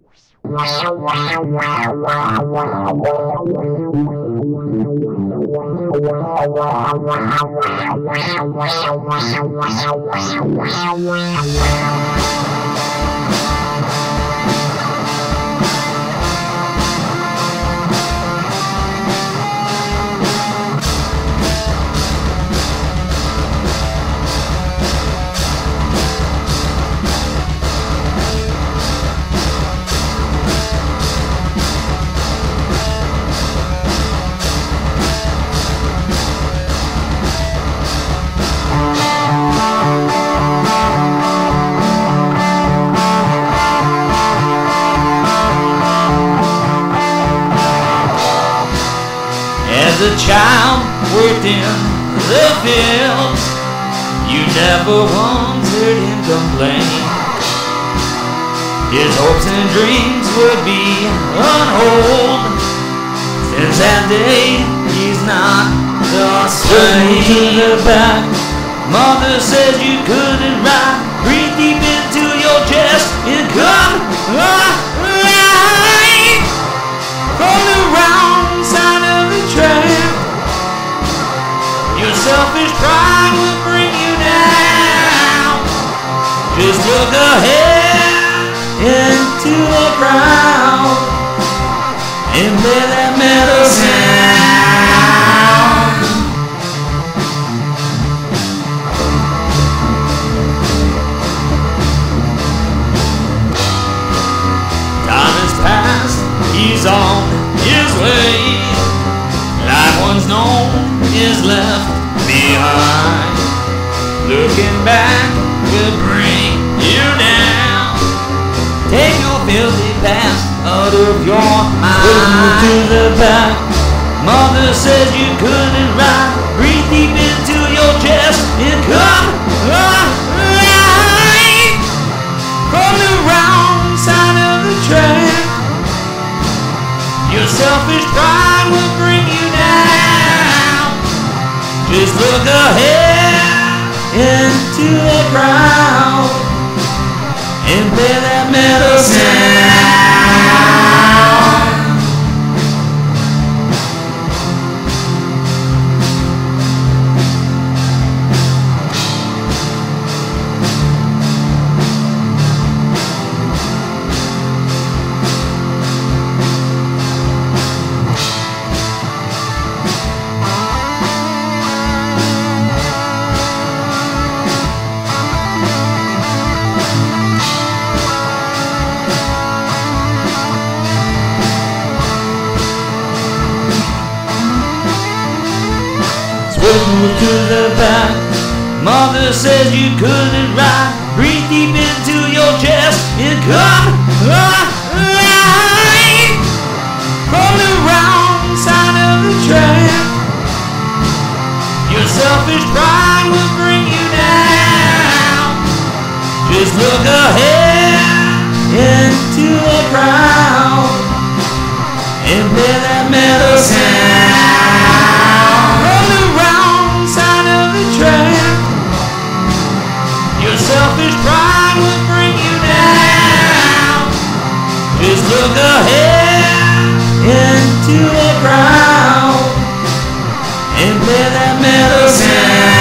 As a child worked in the fields, you never once heard him complain. His hopes and dreams would be on hold. Since that day, he's not the same. To the back, mother says you couldn't ride. Breathe deep into your chest and come alive. From the wrong side of the track, your selfish pride will bring you down. Just look ahead into the crowd and play that metal sound. Time has passed, he's on his way. Life once known is left behind. Looking back will bring you down. Take your filthy past out of your mind. To the back, mother says you couldn't ride. Breathe deep into your chest and come alive. From the wrong side of the track, your selfish pride will bring you down. Just look ahead into the crowd and play that metal sound. To the back, mother says you couldn't ride. Breathe deep into your chest and come alive. From the wrong side of the track, your selfish pride will bring you down. Just look ahead into the crowd and play that metal sound. Your selfish pride will bring you down. Just look ahead into the crowd and play that metal sound.